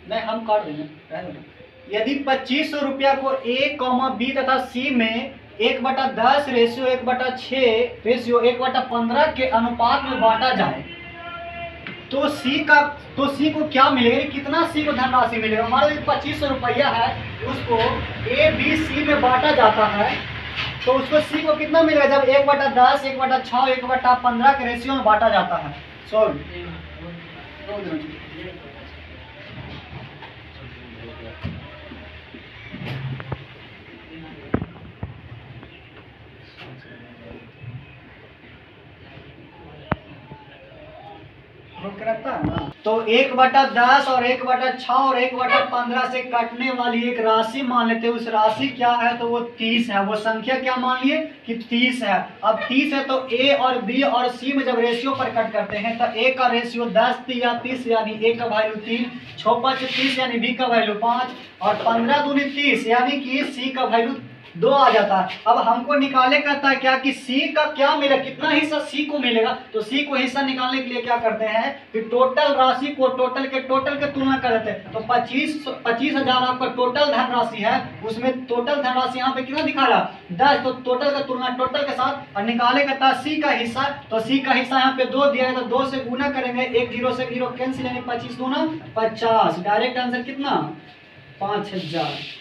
नहीं हम काट देंगे, रहने दो। यदि 2500 रुपया को ए कॉमा बी तथा सी में 1/10 रेशियो 1/6 रेशियो 1/15 के अनुपात में बांटा जाए तो सी को क्या मिलेगा, कितना सी को धनराशि मिलेगा। हमारे 2500 रुपया है, उसको ए बी सी में बांटा जाता है तो उसको सी को कितना मिलेगा जब 1/10 1/6 1/15 के रेशियो में बांटा जाता है। सॉल्व करता है ना। तो 1/10 और 1/6 और 1/15 से कटने वाली एक राशि मान लेते हैं। उस राशि क्या है तो वो 30 है। वो संख्या क्या मान लिए कि 30 है। अब 30 है तो ए और बी और सी में जब रेशियो पर कट करते हैं तो ए का रेशियो 10 या 30 यानी ए का वैल्यू 3, 6 5 30 यानी बी का वैल्यू 5 और 15 दूनी 30 यानी कि सी का वैल्यू 2 आ जाता है। अब हमको निकाले कहता है क्या कि सी का क्या मिलेगा, कितना हिस्सा सी को मिलेगा। तो सी को हिस्सा निकालने के लिए क्या करते हैं कि टोटल राशि को टोटल के तुलना कर देते हैं। तो 25,000 आपका टोटल धनराशि है, उसमें टोटल धनराशि यहाँ पे कितना दिखा रहा 10, तो टोटल का तुलना टोटल के साथ और निकाले कहता है सी का हिस्सा। तो सी का हिस्सा यहाँ पे 2 दिया है तो 2 से गुना करेंगे, 1 0 से 0 कैंसिल यानी 25 दूना 50। डायरेक्ट आंसर कितना 5000।